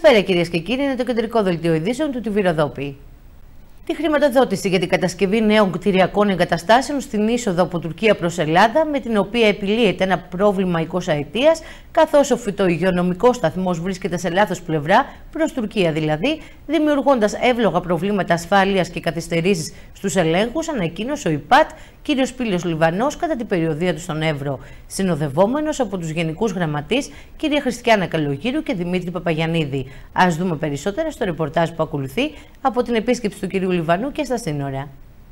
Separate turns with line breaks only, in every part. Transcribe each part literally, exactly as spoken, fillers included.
Καλησπέρα κυρίες και κύριοι, είναι το κεντρικό δελτίο ειδήσεων του τι βι Ροδόπη. Τη χρηματοδότηση για την κατασκευή νέων κτηριακών εγκαταστάσεων στην είσοδο από Τουρκία προς Ελλάδα, με την οποία επιλύεται ένα πρόβλημα εικοσαετίας, καθώς ο φυτοϊγειονομικός σταθμός βρίσκεται σε λάθος πλευρά, προς Τουρκία δηλαδή, δημιουργώντας εύλογα προβλήματα ασφάλειας και καθυστερήσεις στους ελέγχους, ανακοίνωσε ο ΙΠΑΤ κ. Πήλιος Λιβανός κατά την περιοδεία του στον Εύρο, συνοδευόμενος από τους Γενικούς Γραμματείς κ. Χριστιάνα Καλογύρου και Δημήτρη Παπαγιαννίδη. Ας δούμε περισσότερα στο ρεπορτάζ που ακολουθεί από την επίσκεψη του κ. Λιβανού και στα σύνορα.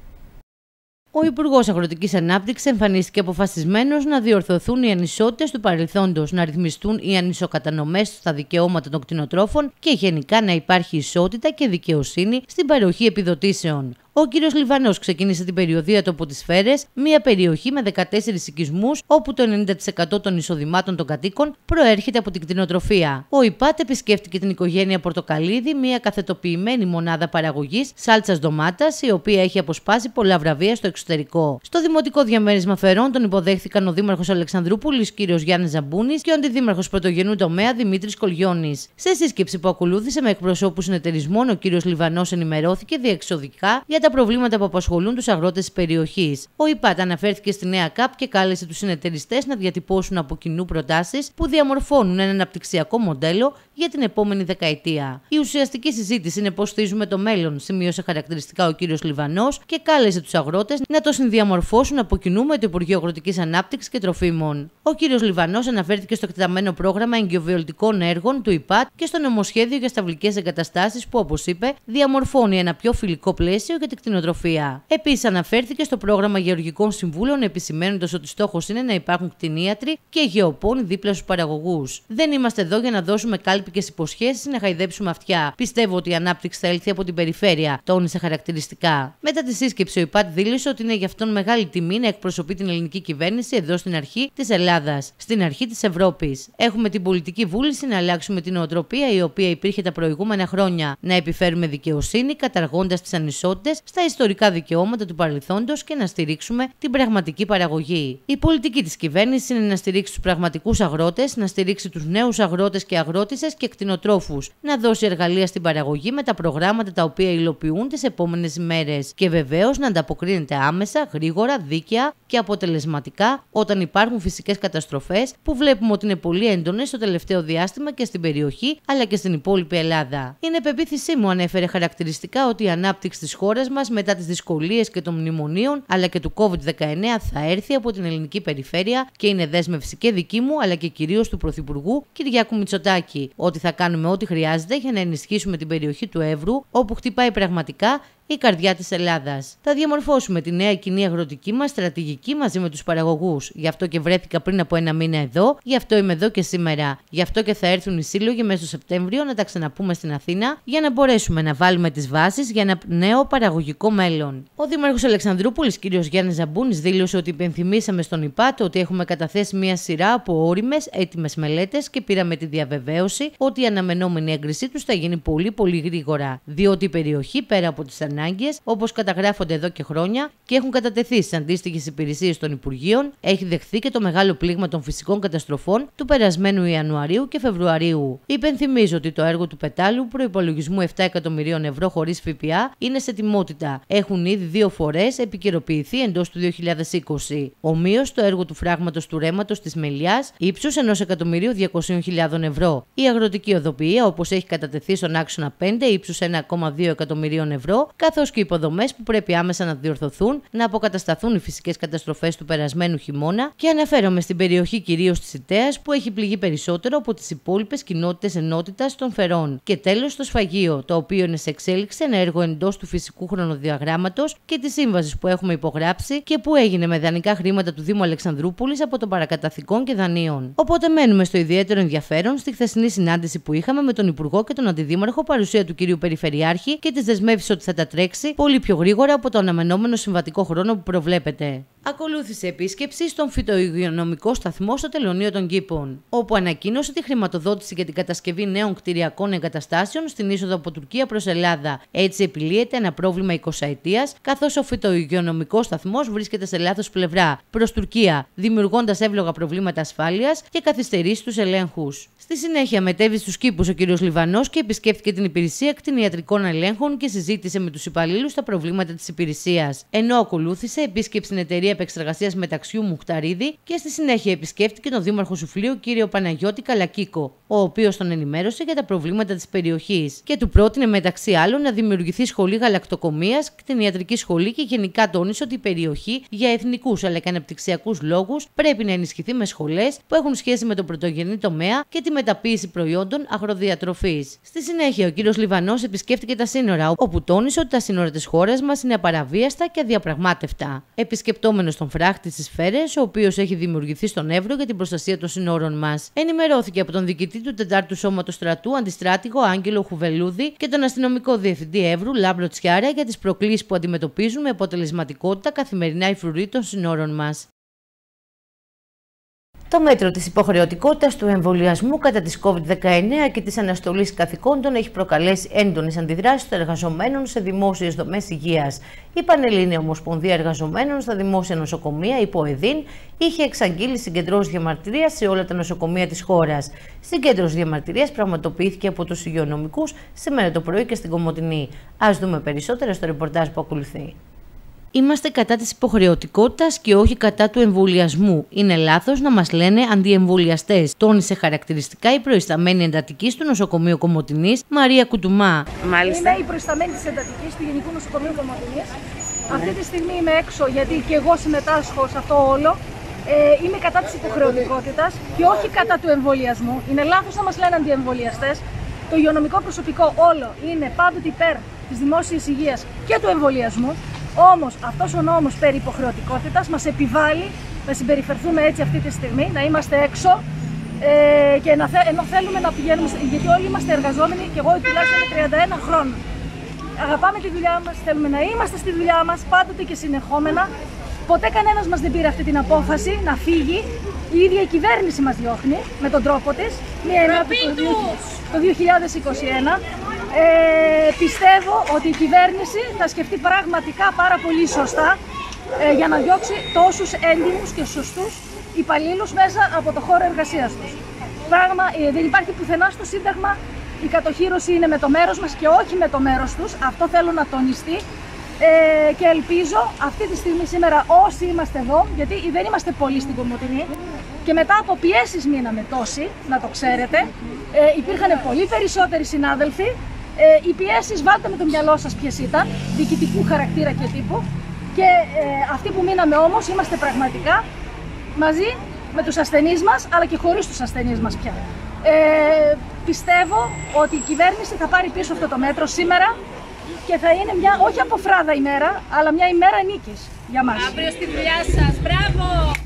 Ο Υπουργός Αγροτικής Ανάπτυξης εμφανίστηκε αποφασισμένος να διορθωθούν οι ανισότητες του παρελθόντος, να ρυθμιστούν οι ανισοκατανομές στα δικαιώματα των κτηνοτρόφων και γενικά να υπάρχει ισότητα και δικαιοσύνη στην παροχή επιδοτήσεων. Ο κύριος Λιβανός ξεκίνησε την περιοδεία του από τις Σφαίρες, μια περιοχή με δεκατέσσερις οικισμούς, όπου το ενενήντα τοις εκατό των εισοδημάτων των κατοίκων προέρχεται από την κτηνοτροφία. Ο ΙΠΑΤ επισκέφτηκε την οικογένεια Πορτοκαλίδη, μια καθετοποιημένη μονάδα παραγωγής σάλτσας ντομάτας, η οποία έχει αποσπάσει πολλά βραβεία στο εξωτερικό. Στο δημοτικό διαμέρισμα Φερών τον υποδέχθηκαν ο δήμαρχος Αλεξανδρούπολης κ. Γιάννης Ζαμπούνης και ο αντιδήμαρχος πρωτογενού τομέα Δημήτρης Κολγιώνης. Σε σύσκεψη που ακολούθησε με εκπροσώπους συνεταιρισμών, ο κύριος Λιβανός ενημερώθηκε διεξοδικά για τα προβλήματα που απασχολούν τους αγρότες της περιοχής. Ο ΙΠΑΤ αναφέρθηκε στη νέα ΚΑΠ και κάλεσε τους συνεταιριστές να διατυπώσουν από κοινού προτάσεις που διαμορφώνουν ένα αναπτυξιακό μοντέλο για την επόμενη δεκαετία. Η ουσιαστική συζήτηση είναι πώς στηρίζουμε το μέλλον, σημείωσε χαρακτηριστικά ο κύριος Λιβανός και κάλεσε τους αγρότες να το συνδιαμορφώσουν από κοινού με το Υπουργείο Αγροτικής Ανάπτυξης και Τροφίμων. Ο κύριος Λιβανός αναφέρθηκε στο εκτεταμένο πρόγραμμα εγκυοβιολογικών έργων του ΙΠΑΤ και στο νομοσχέδιο για σταυλικές εγκαταστάσεις που, όπως είπε, διαμορφώνει ένα πιο φιλικό πλαίσιο για την κτηνοτροφία. Επίσης, αναφέρθηκε στο πρόγραμμα γεωργικών συμβούλων, επισημαίνοντας ότι στόχος είναι να υπάρχουν κτηνίατροι και γεωπόνοι δίπλα στους παραγωγούς. Δεν είμαστε εδώ για να δώσουμε κάλπικες υποσχέσεις ή να χαϊδέψουμε αυτιά. Πιστεύω ότι η ανάπτυξη θα έλθει από την περιφέρεια, τόνισε χαρακτηριστικά. Μετά τη σύσκεψη, ο ΙΠΑΤ δήλωσε ότι είναι για αυτόν μεγάλη τιμή να εκπροσωπεί την ελληνική κυβέρνηση εδώ στην αρχή της Ελλάδας, στην αρχή της Ευρώπης. Έχουμε την πολιτική βούληση να αλλάξουμε την νοοτροπία η οποία υπήρχε τα προηγούμενα χρόνια, να επιφέρουμε δικαιοσύνη καταργώντας τις ανισότητες στα ιστορικά δικαιώματα του παρελθόντος και να στηρίξουμε την πραγματική παραγωγή. Η πολιτική της κυβέρνησης είναι να στηρίξει τους πραγματικούς αγρότες, να στηρίξει τους νέους αγρότες και αγρότισσες και κτηνοτρόφους, να δώσει εργαλεία στην παραγωγή με τα προγράμματα τα οποία υλοποιούν τις επόμενες ημέρες και βεβαίως να ανταποκρίνεται άμεσα, γρήγορα, δίκαια και αποτελεσματικά όταν υπάρχουν φυσικές καταστροφές που βλέπουμε ότι είναι πολύ έντονες στο τελευταίο διάστημα και στην περιοχή αλλά και στην υπόλοιπη Ελλάδα. Είναι πεποίθησή μου, ανέφερε χαρακτηριστικά, ότι η ανάπτυξη της χώρας μας μετά τις δυσκολίες και των μνημονίων αλλά και του κόβιντ δεκαεννέα θα έρθει από την ελληνική περιφέρεια και είναι δέσμευση και δική μου αλλά και κυρίως του Πρωθυπουργού Κυριάκου Μητσοτάκη, ότι θα κάνουμε ό,τι χρειάζεται για να ενισχύσουμε την περιοχή του Εύρου, όπου χτυπάει πραγματικά η καρδιά της Ελλάδας. Θα διαμορφώσουμε τη νέα κοινή αγροτική μας στρατηγική μαζί με τους παραγωγούς. Γι' αυτό και βρέθηκα πριν από ένα μήνα εδώ, γι' αυτό είμαι εδώ και σήμερα. Γι' αυτό και θα έρθουν οι σύλλογοι μέσα στο Σεπτέμβριο να τα ξαναπούμε στην Αθήνα για να μπορέσουμε να βάλουμε τις βάσεις για ένα νέο παραγωγικό μέλλον. Ο δήμαρχος Αλεξανδρούπολης κ. Γιάννης Ζαμπούνης δήλωσε ότι υπενθυμίσαμε στον ΙΠΑΤ ότι έχουμε καταθέσει μια σειρά από όριμες, έτοιμες μελέτες και πήραμε τη διαβεβαίωση ότι η αναμενόμενη έγκρισή τους θα γίνει πολύ πολύ γρήγορα, διότι η περιοχή πέρα από τις ανάγκες, όπως καταγράφονται εδώ και χρόνια και έχουν κατατεθεί στις αντίστοιχες υπηρεσίες των Υπουργείων, έχει δεχθεί και το μεγάλο πλήγμα των φυσικών καταστροφών του περασμένου Ιανουαρίου και Φεβρουαρίου. Υπενθυμίζω ότι το έργο του πετάλου προϋπολογισμού επτά εκατομμυρίων ευρώ χωρίς ΦΠΑ είναι σε ετοιμότητα. Έχουν ήδη δύο φορές επικαιροποιηθεί εντός του δύο χιλιάδες είκοσι. Ομοίως, το έργο του φράγματος του ρέματος της Μελιάς ύψους ενός εκατομμυρίου διακόσιες χιλιάδες ευρώ. Η αγροτική οδοποιία, όπως έχει κατατεθεί στον άξονα πέντε, ύψους ένα κόμμα δύο εκατομμυρίων ευρώ, καθώς και υποδομές που πρέπει άμεσα να διορθωθούν, να αποκατασταθούν οι φυσικές καταστροφές του περασμένου χειμώνα, και αναφέρομαι στην περιοχή κυρίως της Ιττέας που έχει πληγεί περισσότερο από τις υπόλοιπες κοινότητες ενότητας των Φερών. Και τέλος, το σφαγείο, το οποίο είναι σε εξέλιξη, ένα έργο εντός του φυσικού χρονοδιαγράμματος και τη σύμβαση που έχουμε υπογράψει και που έγινε με δανεικά χρήματα του Δήμου Αλεξανδρούπολης από των παρακαταθηκών και δανείων. Οπότε μένουμε στο ιδιαίτερο ενδιαφέρον στη χθεσινή συνάντηση που είχαμε με τον Υπουργό και τον Αντιδήμαρχο, παρουσία του κυρίου Περιφερειάρχη και τις δεσμεύσεις ότι θα τα τρέξει πολύ πιο γρήγορα από το αναμενόμενο συμβατικό χρόνο που προβλέπεται. Ακολούθησε επίσκεψη στον φυτοϊγειονομικό σταθμό στο Τελωνείο των Κήπων, όπου ανακοίνωσε τη χρηματοδότηση για την κατασκευή νέων κτηριακών εγκαταστάσεων στην είσοδο από Τουρκία προς Ελλάδα. Έτσι επιλύεται ένα πρόβλημα εικοσαετίας, καθώς ο φυτοϊγειονομικός σταθμός βρίσκεται σε λάθος πλευρά προς Τουρκία, δημιουργώντας εύλογα προβλήματα ασφάλειας και καθυστερήσει στους ελέγχους. Στη συνέχεια, μετέβη στους κήπους ο κ. Λιβανός και επισκέφθηκε την υπηρεσία κτηνιατρικών ελέγχων και συζήτησε με τους υπαλλήλους τα προβλήματα της υπηρεσίας. Ενώ ακολούθησε επίσκεψη στην εταιρεία επεξεργασίας μεταξιού Μουχταρίδη και στη συνέχεια επισκέφθηκε τον δήμαρχο Σουφλίου κ. Παναγιώτη Καλακίκο, ο οποίος τον ενημέρωσε για τα προβλήματα της περιοχής και του πρότεινε μεταξύ άλλων να δημιουργηθεί σχολή γαλακτοκομείας, κτηνιατρική σχολή και γενικά τόνισε ότι η περιοχή για εθνικούς αλλά και αναπτυξιακούς λόγους πρέπει να ενισχυθεί με σχολές που έχουν σχέση με τον πρωτογενή τομέα και τη μεταποίηση προϊόντων αγροδιατροφής. Στη συνέχεια, ο κ. Λιβανός επισκέφτηκε τα σύνορα, όπου τόνισε ότι τα σύνορα της χώρας μας είναι απαραβίαστα και αδιαπραγμάτευτα. Επισκεπτόμενος τον φράχτη στις Φέρες, ο οποίος έχει δημιουργηθεί στον Εύρο για την προστασία των σύνορων μας, ενημερώθηκε από τον διοικητή του τετάρτου Σώματος Στρατού, αντιστράτηγο Άγγελο Χουβελούδη, και τον αστυνομικό διευθυντή Εύρου Λάμπρο Τσιάρα για τις προκλήσεις που αντιμετωπίζουν με αποτελεσματικότητα καθημερινά οι φρουροί των σύνορων μας. Το μέτρο της υποχρεωτικότητας του εμβολιασμού κατά της κόβιντ δεκαεννέα και της αναστολής καθηκόντων έχει προκαλέσει έντονες αντιδράσεις των εργαζομένων σε δημόσιες δομές υγείας. Η Πανελλήνια Ομοσπονδία Εργαζομένων στα Δημόσια Νοσοκομεία, υπό ΕΔΗΝ, είχε εξαγγείλει συγκεντρώσεις διαμαρτυρίας σε όλα τα νοσοκομεία της χώρας. Συγκέντρωση διαμαρτυρίας πραγματοποιήθηκε από τους υγειονομικούς σήμερα το πρωί και στην Κομοτηνή. Ας δούμε περισσότερα στο ρεπορτάζ που ακολουθεί. Είμαστε κατά της υποχρεωτικότητας και όχι κατά του εμβολιασμού. Είναι λάθος να μας λένε αντιεμβολιαστές, τόνισε χαρακτηριστικά η προϊσταμένη εντατικής του νοσοκομείου Κομοτηνής, Μαρία Κουτουμά.
Μάλιστα. Είμαι η προϊσταμένη της εντατικής του Γενικού Νοσοκομείου Κομοτηνής. Αυτή τη στιγμή είμαι έξω γιατί και εγώ συμμετάσχω σε αυτό όλο. Ε, είμαι κατά της υποχρεωτικότητας και όχι κατά του εμβολιασμού. Είναι λάθος να μας λένε αντιεμβολιαστές. Το υγειονομικό προσωπικό όλο είναι πάντοτε υπέρ της δημόσιας υγείας και του εμβολιασμού. Όμως αυτός ο νόμος περί υποχρεωτικότητας μας επιβάλλει να συμπεριφερθούμε έτσι αυτή τη στιγμή, να είμαστε έξω ε, και να θε, ενώ θέλουμε να πηγαίνουμε, γιατί όλοι είμαστε εργαζόμενοι και εγώ τουλάχιστον είμαι τριάντα ένα χρόνων. Αγαπάμε τη δουλειά μας, θέλουμε να είμαστε στη δουλειά μας πάντοτε και συνεχόμενα. Ποτέ κανένας μας δεν πήρε αυτή την απόφαση να φύγει. Η ίδια η κυβέρνηση μας διώχνει με τον τρόπο της, μία ενότητα το δύο χιλιάδες είκοσι ένα. Ε, πιστεύω ότι η κυβέρνηση θα σκεφτεί πραγματικά πάρα πολύ σωστά ε, για να διώξει τόσους έντιμους και σωστούς υπαλλήλους μέσα από το χώρο εργασίας τους. Πράγμα, ε, δεν υπάρχει πουθενά στο Σύνταγμα, η κατοχύρωση είναι με το μέρος μας και όχι με το μέρος τους, αυτό θέλω να τονιστεί ε, και ελπίζω αυτή τη στιγμή σήμερα όσοι είμαστε εδώ, γιατί δεν είμαστε πολλοί στην Κομοτηνή και μετά από πιέσεις μείναμε τόσοι, να το ξέρετε, ε, υπήρχαν πολύ περισσότεροι συνάδελφοι. Ε, οι πιέσεις, βάλτε με το μυαλό σας ποιες ήταν, διοικητικού χαρακτήρα και τύπου, και ε, αυτοί που μείναμε όμως είμαστε πραγματικά μαζί με τους ασθενείς μας, αλλά και χωρίς τους ασθενείς μας πια. Ε, πιστεύω ότι η κυβέρνηση θα πάρει πίσω αυτό το μέτρο σήμερα και θα είναι μια, όχι αποφράδα ημέρα, αλλά μια ημέρα νίκης για μας.
Αύριο στη δουλειά σας, μπράβο!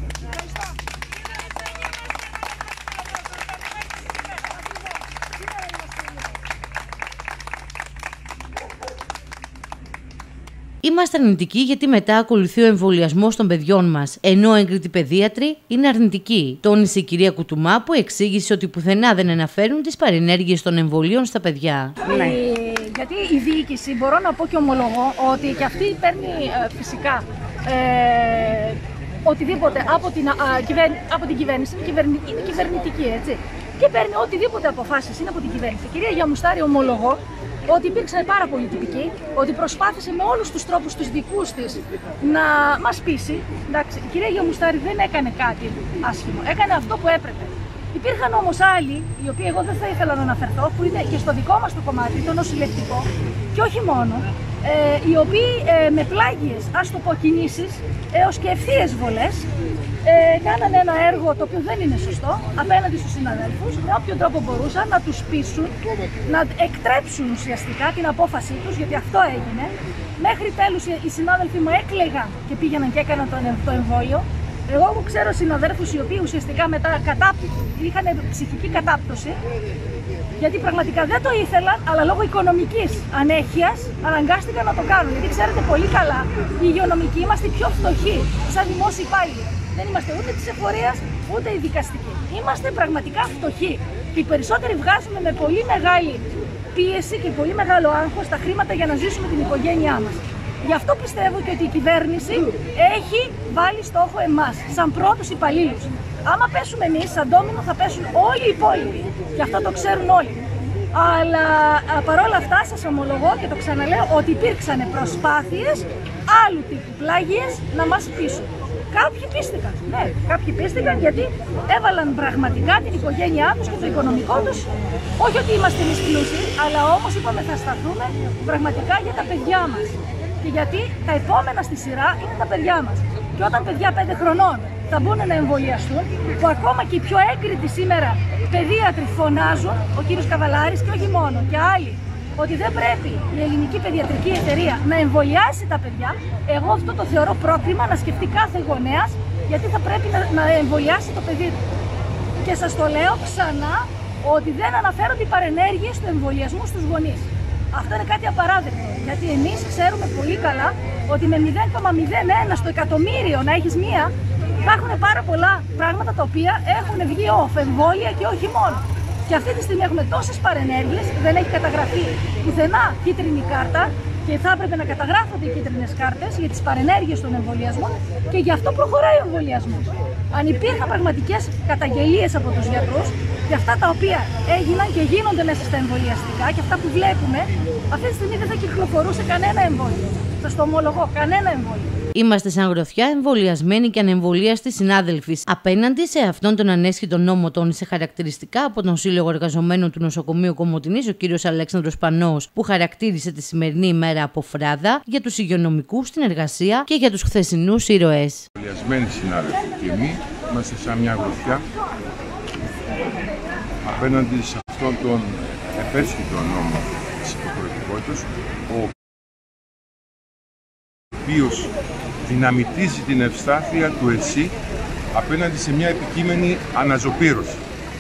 Είμαστε αρνητικοί γιατί μετά ακολουθεί ο εμβολιασμός των παιδιών μας, ενώ έγκριτοι παιδίατροι είναι αρνητικοί, τόνισε η κυρία Κουτουμά, που εξήγησε ότι πουθενά δεν αναφέρουν τις παρενέργειες των εμβολίων στα παιδιά.
Ναι. Ε, γιατί η διοίκηση, μπορώ να πω και ομολογώ, ότι και αυτή παίρνει ε, φυσικά ε, οτιδήποτε από την, α, κυβέρ, από την κυβέρνηση, είναι, κυβερνη, είναι κυβερνητική, έτσι. Και παίρνει οτιδήποτε αποφάσεις είναι από την κυβέρνηση. Η κυρία Γιαμουστάρη ομολογώ ότι υπήρξε πάρα πολύ τυπική, ότι προσπάθησε με όλους τους τρόπους τους δικούς της να μας πείσει. Εντάξει, η κυρία Γιαμουστάρη δεν έκανε κάτι άσχημο, έκανε αυτό που έπρεπε. Υπήρχαν όμως άλλοι, οι οποίοι εγώ δεν θα ήθελα να αναφερθώ, που είναι και στο δικό μας το κομμάτι, το νοσηλευτικό, και όχι μόνο, ε, οι οποίοι ε, με πλάγιες, ας το πω, κινήσεις, έως και ευθείες βολές, ε, κάνανε ένα έργο το οποίο δεν είναι σωστό απέναντι στους συναδέλφους, με όποιον τρόπο μπορούσαν να τους πείσουν, να εκτρέψουν ουσιαστικά την απόφασή τους, γιατί αυτό έγινε. Μέχρι τέλους οι συνάδελφοι μου έκλαιγαν και πήγαιναν και έκαναν το εμβόλιο. Εγώ μου ξέρω συναδέλφους οι οποίοι ουσιαστικά μετά κατάπτυ, είχαν ψυχική κατάπτωση Γιατί πραγματικά δεν το ήθελαν, αλλά λόγω οικονομικής ανέχειας αναγκάστηκαν να το κάνουν. Γιατί ξέρετε πολύ καλά, οι υγειονομικοί είμαστε οι πιο φτωχοί σαν δημόσιοι υπάλληλοι. Δεν είμαστε ούτε της εφορίας, ούτε οι δικαστικοί. Είμαστε πραγματικά φτωχοί. Και οι περισσότεροι βγάζουμε με πολύ μεγάλη πίεση και πολύ μεγάλο άγχος τα χρήματα για να ζήσουμε την οικογένειά μας. Γι' αυτό πιστεύω και ότι η κυβέρνηση έχει βάλει στόχο εμάς, σαν πρώτους υπαλλήλους. Άμα πέσουμε εμείς, σαν ντόμινο θα πέσουν όλοι οι υπόλοιποι. Και αυτό το ξέρουν όλοι. Αλλά παρόλα αυτά σας ομολογώ και το ξαναλέω ότι υπήρξαν προσπάθειες άλλου τύπου πλάγιες να μας πείσουν. Κάποιοι πίστηκαν, ναι, κάποιοι πίστηκαν γιατί έβαλαν πραγματικά την οικογένειά τους και το οικονομικό τους. Όχι ότι είμαστε εμείς πλούσιοι, αλλά όμως είπαμε θα σταθούμε πραγματικά για τα παιδιά μας. Και γιατί τα επόμενα στη σειρά είναι τα παιδιά μας. Και όταν παιδιά πέντε χρονών θα μπουν να εμβολιαστούν, που ακόμα και οι πιο έγκριτοι σήμερα παιδίατροι φωνάζουν, ο κύριος Καβαλάρης και όχι μόνο, και άλλοι, ότι δεν πρέπει η ελληνική παιδιατρική εταιρεία να εμβολιάσει τα παιδιά, εγώ αυτό το θεωρώ πρόκριμα να σκεφτεί κάθε γονέας, γιατί θα πρέπει να, να εμβολιάσει το παιδί του. Και σας το λέω ξανά, ότι δεν αναφέρονται οι παρενέργειες του εμβολιασμού στους γονείς. Αυτό είναι κάτι απαράδεκτο, γιατί εμείς ξέρουμε πολύ καλά ότι με μηδέν κόμμα μηδέν ένα στο εκατομμύριο να έχεις μία, υπάρχουν πάρα πολλά πράγματα τα οποία έχουν βγει off, εμβόλια και όχι μόνο. Και αυτή τη στιγμή έχουμε τόσες παρενέργειες, δεν έχει καταγραφεί πουθενά κίτρινη κάρτα και θα έπρεπε να καταγράφονται οι κίτρινες κάρτες για τις παρενέργειες των εμβολιασμών και γι' αυτό προχωράει ο εμβολιασμός. Αν υπήρχαν πραγματικές καταγγελίες από τους γιατρούς για αυτά τα οποία έγιναν και γίνονται μέσα στα εμβολιαστικά και αυτά που βλέπουμε, αυτή τη στιγμή δεν θα κυκλοφορούσε κανένα εμβόλιο. Σας το ομολογώ, κανένα εμβόλιο.
Είμαστε σαν γροθιά εμβολιασμένοι και ανεμβολίαστοι συνάδελφοι. Απέναντι σε αυτόν τον ανέσχυτο νόμο, τόνισε χαρακτηριστικά από τον Σύλλογο Εργαζομένων του Νοσοκομείου Κομοτηνής ο κ. Αλέξανδρος Πανός, που χαρακτήρισε τη σημερινή ημέρα από φράδα για τους υγειονομικούς στην εργασία και για τους χθεσινούς ήρωες.
Εμβολιασμένοι συνάδελφοι και εμείς είμαστε σαν μια γροθιά απέναντι σε αυτόν τον επέσχυτο νόμο της υποχρεωτικότητας, ο οποίος δυναμητίζει την ευστάθεια του ΕΣΥ απέναντι σε μια επικείμενη αναζωπήρωση.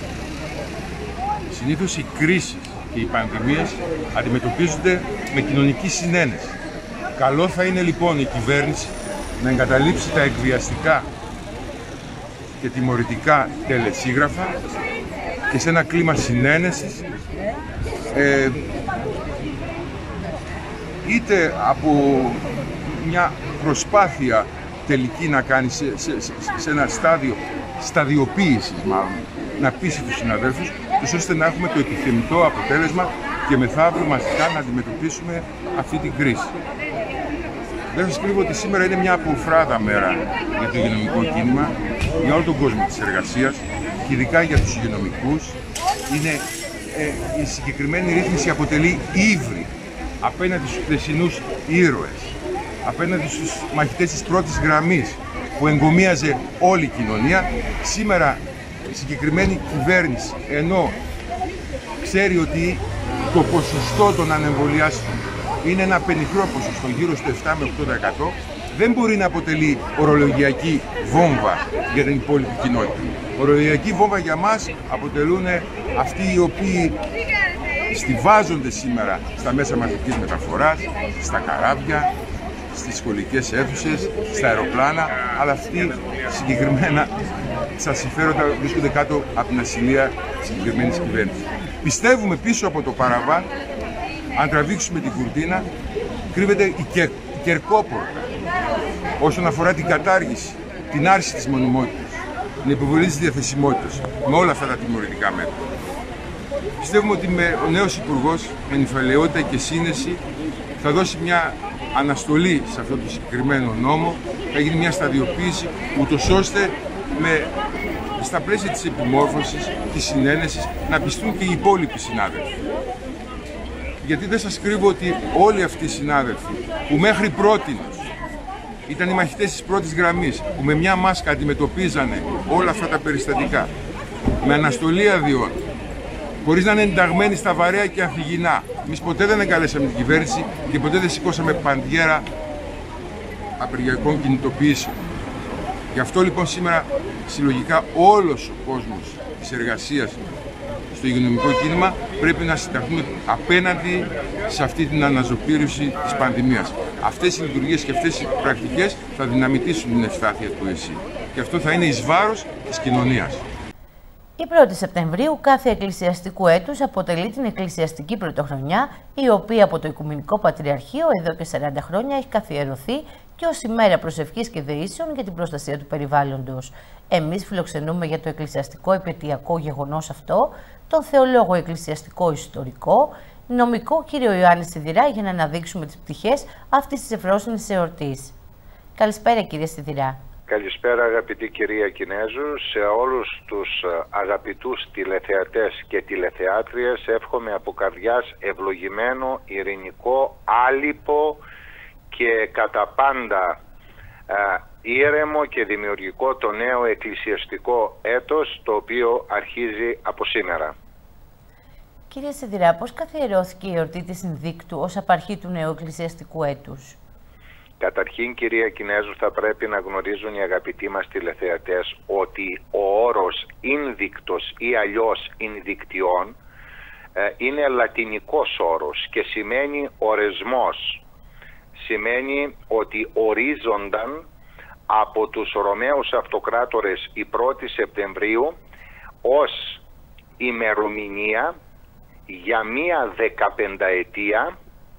Συνήθως οι κρίσεις και οι πανδημίες αντιμετωπίζονται με κοινωνική συνένεση. Καλό θα είναι λοιπόν η κυβέρνηση να εγκαταλείψει τα εκβιαστικά και τιμωρητικά τελεσίγραφα και σε ένα κλίμα συνένεσης, ε, είτε από μια προσπάθεια τελική να κάνει σε, σε, σε, σε ένα στάδιο σταδιοποίησης, μάλλον, να πείσει τους συναδέλφους, ώστε να έχουμε το επιθυμητό αποτέλεσμα και μεθαύριο μαζικά να αντιμετωπίσουμε αυτή την κρίση. Δεν σας κρύβω ότι σήμερα είναι μια αποφράδα μέρα για το υγειονομικό κίνημα, για όλο τον κόσμο της εργασίας και ειδικά για τους υγειονομικούς. Είναι, ε, η συγκεκριμένη ρύθμιση αποτελεί ύβρι απέναντι στους χθεσινούς ήρωες, απέναντι στους μαχητές της πρώτης γραμμής που εγκομίαζε όλη η κοινωνία. Σήμερα η συγκεκριμένη κυβέρνηση, ενώ ξέρει ότι το ποσοστό των ανεμβολιάστων είναι ένα πενιχρό ποσοστό, γύρω στο επτά με οκτώ τοις εκατό, δεν μπορεί να αποτελεί ορολογιακή βόμβα για την υπόλοιπη κοινότητα. Ορολογιακή βόμβα για μας αποτελούν αυτοί οι οποίοι στιβάζονται σήμερα στα μέσα μαζικής μεταφοράς, στα καράβια, στις σχολικές αίθουσες, στα αεροπλάνα, αλλά αυτοί συγκεκριμένα στα συμφέροντα βρίσκονται κάτω από την ασυλία της συγκεκριμένης κυβέρνησης. Πιστεύουμε πίσω από το παραβάν, αν τραβήξουμε την κουρτίνα, κρύβεται η, κερ, η κερκόπορτα όσον αφορά την κατάργηση, την άρση της μονιμότητας, την επιβολή της διαθεσιμότητας, με όλα αυτά τα τιμωρητικά μέτρα. Πιστεύουμε ότι με ο νέος Υπουργός, με νυφαλαιότητα και σύνεση, θα δώσει μια αναστολή σε αυτό το συγκεκριμένο νόμο, θα γίνει μια σταδιοποίηση, ούτως ώστε με, στα πλαίσια της επιμόρφωσης, της συνένεσης, να πιστούν και οι υπόλοιποι συνάδελφοι. Γιατί δεν σας κρύβω ότι όλοι αυτοί οι συνάδελφοι που μέχρι πρότινος ήταν οι μαχητές της πρώτης γραμμής, που με μια μάσκα αντιμετωπίζανε όλα αυτά τα περιστατικά, με αναστολή αδειών, χωρίς να είναι ενταγμένοι στα βαρέα και ανθυγινά. Εμείς ποτέ δεν εγκαλέσαμε την κυβέρνηση και ποτέ δεν σηκώσαμε παντιέρα απεργιακών κινητοποιήσεων. Γι' αυτό λοιπόν σήμερα συλλογικά όλος ο κόσμος της εργασίας στο υγειονομικό κίνημα πρέπει να συνταχθούμε απέναντι σε αυτή την αναζωπήρωση της πανδημίας. Αυτές οι λειτουργίες και αυτές οι πρακτικές θα δυναμητήσουν την ευστάθεια του ΕΣΥ. Και αυτό θα είναι εις βάρος της κοινωνίας.
Η πρώτη Σεπτεμβρίου κάθε εκκλησιαστικού έτους αποτελεί την εκκλησιαστική πρωτοχρονιά, η οποία από το Οικουμενικό Πατριαρχείο εδώ και σαράντα χρόνια έχει καθιερωθεί και ως ημέρα προσευχής και δεήσεων για την προστασία του περιβάλλοντος. Εμείς φιλοξενούμε για το εκκλησιαστικό επαιτειακό γεγονός αυτό τον θεολόγο εκκλησιαστικό ιστορικό, νομικό κύριο Ιωάννη Σιδηρά, για να αναδείξουμε τις πτυχές αυτής της ευρώσινης εορτής. Καλησπέρα κύριε Σιδηρά.
Καλησπέρα αγαπητή κυρία Κινέζου, σε όλους τους αγαπητούς τηλεθεατές και τηλεθεάτριες εύχομαι από καρδιάς ευλογημένο, ειρηνικό, άλυπο και κατά πάντα ε, ήρεμο και δημιουργικό το νέο εκκλησιαστικό έτος, το οποίο αρχίζει από σήμερα.
Κύριε Σιδηρά, πώς καθιερώθηκε η εορτή της Ινδίκτου ως απαρχή του νέου εκκλησιαστικού έτους?
Καταρχήν, κυρία Κινέζου, θα πρέπει να γνωρίζουν οι αγαπητοί μας τηλεθεατές ότι ο όρος Ίνδικτος ή αλλιώς Ινδικτιών ε, είναι λατινικός όρος και σημαίνει ορεσμός. Σημαίνει ότι ορίζονταν από τους Ρωμαίους Αυτοκράτορες η πρώτη Σεπτεμβρίου ως ημερομηνία για μία δεκαπενταετία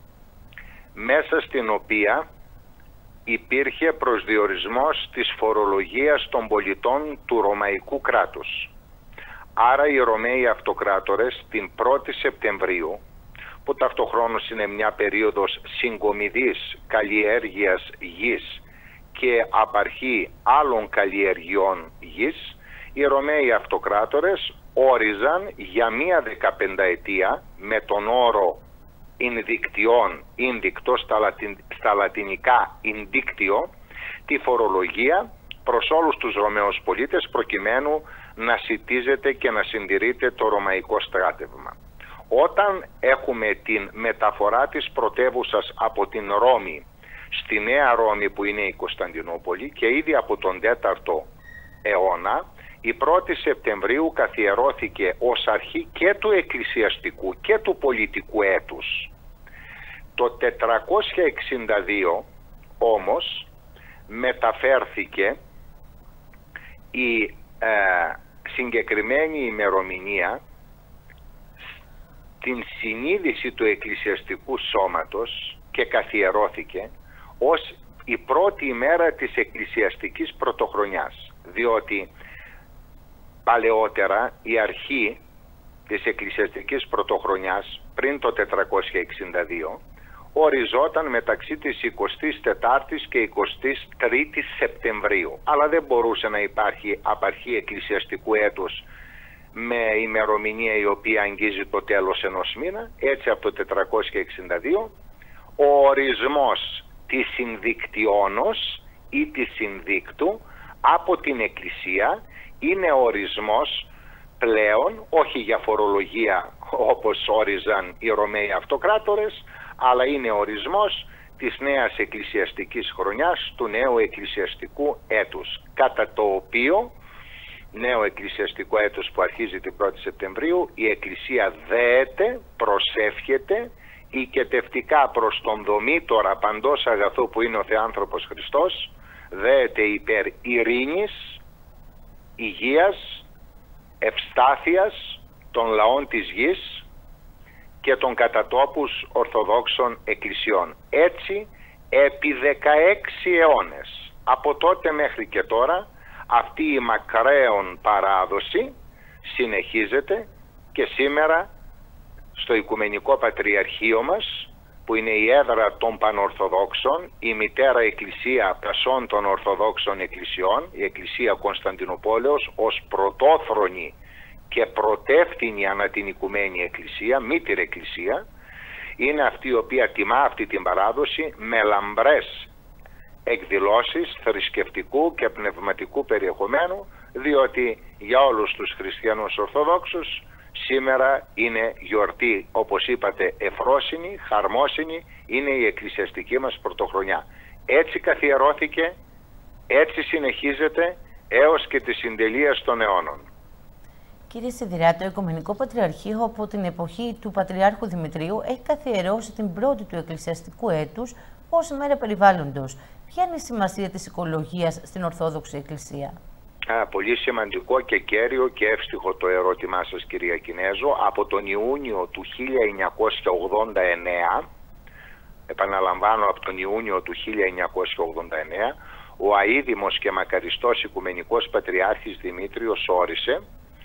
μέσα στην οποία υπήρχε προσδιορισμός της φορολογίας των πολιτών του Ρωμαϊκού κράτους. Άρα οι Ρωμαίοι Αυτοκράτορες την πρώτη Σεπτεμβρίου, που ταυτοχρόνως είναι μια περίοδος συγκομιδής καλλιέργειας γης και απαρχή άλλων καλλιεργειών γης, οι Ρωμαίοι Αυτοκράτορες όριζαν για μία δεκαπενταετία με τον όρο Ινδικτιών, ίνδικτο στα, λατιν, στα λατινικά Ινδίκτιο, τη φορολογία προς όλους τους Ρωμαίους πολίτες, προκειμένου να σιτίζεται και να συντηρείται το ρωμαϊκό στράτευμα. Όταν έχουμε την μεταφορά της πρωτεύουσας από την Ρώμη στη Νέα Ρώμη, που είναι η Κωνσταντινούπολη, και ήδη από τον τέταρτο αιώνα, η πρώτη Σεπτεμβρίου καθιερώθηκε ως αρχή και του εκκλησιαστικού και του πολιτικού έτους. Το τετρακόσια εξήντα δύο όμως μεταφέρθηκε η ε, συγκεκριμένη ημερομηνία στην συνείδηση του εκκλησιαστικού σώματος και καθιερώθηκε ως η πρώτη ημέρα της εκκλησιαστικής πρωτοχρονιάς, διότι παλαιότερα η αρχή της εκκλησιαστικής πρωτοχρονιάς πριν το τετρακόσια εξήντα δύο οριζόταν μεταξύ της εικοστής τέταρτης και εικοστής τρίτης Σεπτεμβρίου, αλλά δεν μπορούσε να υπάρχει απαρχή εκκλησιαστικού έτους με ημερομηνία η οποία αγγίζει το τέλος ενός μήνα. Έτσι από το τετρακόσια εξήντα δύο ο ορισμός της Ινδικτιόνος ή της Ινδίκτου από την Εκκλησία είναι ορισμός πλέον όχι για φορολογία όπως όριζαν οι Ρωμαίοι Αυτοκράτορες, αλλά είναι ορισμός της νέας εκκλησιαστικής χρονιάς, του νέου εκκλησιαστικού έτους, κατά το οποίο νέο εκκλησιαστικό έτος που αρχίζει την πρώτη Σεπτεμβρίου, η Εκκλησία δέεται, προσεύχεται οικετευτικά προς τον δομήτορα παντός αγαθού που είναι ο Θεάνθρωπος Χριστός, δέεται υπέρ ειρήνης, υγείας, ευστάθειας των λαών της γης και των κατατόπους Ορθοδόξων Εκκλησιών. Έτσι, επί δεκαέξι αιώνες, από τότε μέχρι και τώρα, αυτή η μακραίων παράδοση συνεχίζεται και σήμερα στο Οικουμενικό Πατριαρχείο μας, που είναι η έδρα των Πανορθοδόξων, η μητέρα Εκκλησία Πασών των Ορθοδόξων Εκκλησιών, η Εκκλησία Κωνσταντινούπολεως, ως πρωτόθρονη και πρωτεύθυνη ανά την Οικουμένη Εκκλησία, μήτηρη Εκκλησία, είναι αυτή η οποία τιμά αυτή την παράδοση με λαμπρές εκδηλώσεις θρησκευτικού και πνευματικού περιεχομένου, διότι για όλους τους χριστιανούς Ορθοδόξους σήμερα είναι γιορτή, όπως είπατε, ευφρόσινη, χαρμόσυνη, είναι η εκκλησιαστική μας πρωτοχρονιά. Έτσι καθιερώθηκε, έτσι συνεχίζεται έως και τη συντελεία των αιώνων.
Κύριε Σιδηρά, το Οικουμενικό Πατριαρχείο από την εποχή του Πατριάρχου Δημητρίου έχει καθιερώσει την πρώτη του εκκλησιαστικού έτους ως μέρα περιβάλλοντος. Ποια είναι η σημασία της οικολογίας στην Ορθόδοξη Εκκλησία?
Α, πολύ σημαντικό και κέριο και εύστιχο το ερώτημά σας, κυρία Κινέζο. Από τον Ιούνιο του χίλια εννιακόσια ογδόντα εννέα, επαναλαμβάνω από τον Ιούνιο του χίλια εννιακόσια ογδόντα εννέα, ο αείδημος και μακαριστός Οικουμενικός Πατριάρχης Δημήτριος όρισε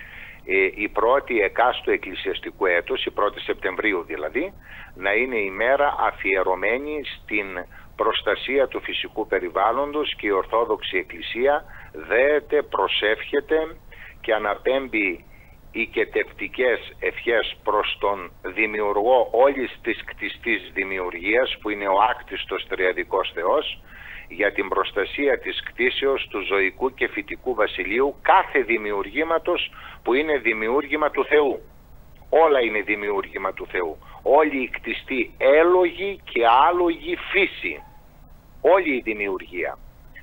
ε, η πρώτη εκάστου εκκλησιαστικού έτους, η πρώτη Σεπτεμβρίου δηλαδή, να είναι η μέρα αφιερωμένη στην προστασία του φυσικού περιβάλλοντος, και η Ορθόδοξη Εκκλησία δέεται, προσεύχεται και αναπέμπει οικετευτικές ευχές προς τον δημιουργό όλης της κτιστής δημιουργίας, που είναι ο άκτιστος τριαδικός Θεός, για την προστασία της κτήσεως του ζωικού και φυτικού βασιλείου κάθε δημιουργήματος που είναι δημιούργημα του Θεού. Όλα είναι δημιούργημα του Θεού. Όλη η κτιστή έλογη και άλογη φύση. Όλη η δημιουργία.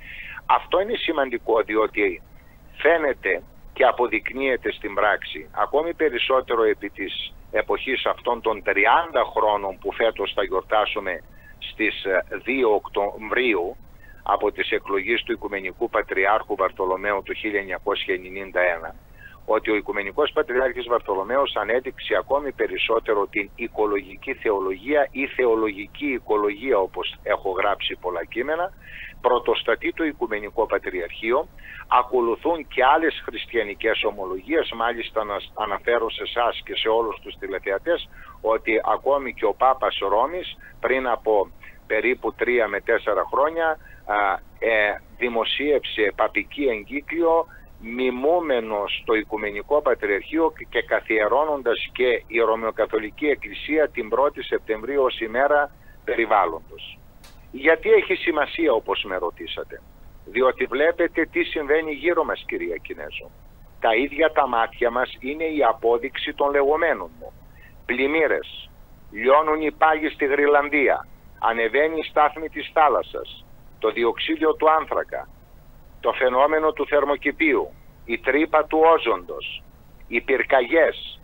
Αυτό είναι σημαντικό, διότι φαίνεται και αποδεικνύεται στην πράξη ακόμη περισσότερο επί της εποχής αυτών των τριάντα χρόνων που φέτος θα γιορτάσουμε στις δύο Οκτωβρίου από τις εκλογές του Οικουμενικού Πατριάρχου Βαρθολομαίου του χίλια εννιακόσια ενενήντα ένα, ότι ο Οικουμενικός Πατριάρχης Βαρθολομαίος ανέδειξε ακόμη περισσότερο την οικολογική θεολογία ή θεολογική οικολογία, όπως έχω γράψει πολλά κείμενα. Πρωτοστατεί το Οικουμενικό Πατριαρχείο, ακολουθούν και άλλες χριστιανικές ομολογίες. Μάλιστα να αναφέρω σε εσάς και σε όλους τους τηλεθεατές ότι ακόμη και ο Πάπας Ρώμης πριν από περίπου τρία με τέσσερα χρόνια α, ε, δημοσίευσε παπική εγκύκλιο μιμούμενος το Οικουμενικό Πατριαρχείο και καθιερώνοντας και η Ρωμαιοκαθολική Εκκλησία την πρώτη Σεπτεμβρίου ως ημέρα περιβάλλοντος. Γιατί έχει σημασία, όπως με ρωτήσατε? Διότι βλέπετε τι συμβαίνει γύρω μας, κυρία Κινέζο. Τα ίδια τα μάτια μας είναι η απόδειξη των λεγόμενων μου. Πλημμύρες, λιώνουν οι πάγοι στη Γρυλανδία, ανεβαίνει η στάθμη της θάλασσας, το διοξίδιο του άνθρακα, το φαινόμενο του θερμοκηπίου, η τρύπα του όζοντος, οι πυρκαγιές,